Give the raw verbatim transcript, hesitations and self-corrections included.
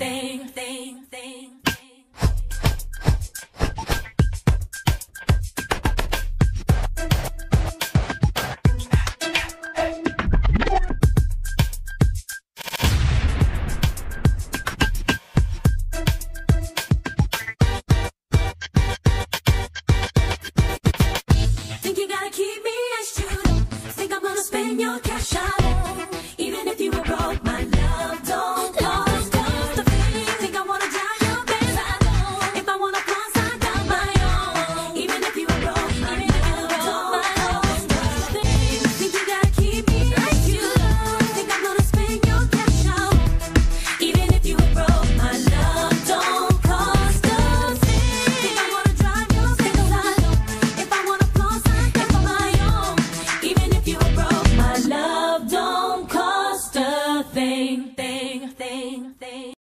thing, thing, thing. Think you gotta keep me as you don't think I'm gonna spend your cash out. Even if you were broke, my love don't cost a thing. Think I wanna drive your Benz, I don't. If I wanna plus, I got my own. Even if you were broke, my love don't cost a thing. Think you gotta keep me as you don't think I'm gonna spend your cash out. Even if you were broke, my love don't cost a thing. Think I wanna drive your Benz, I don't. If I wanna plus, I got my own. Even if you were broke, my love don't cost a thing, thing, thing, thing.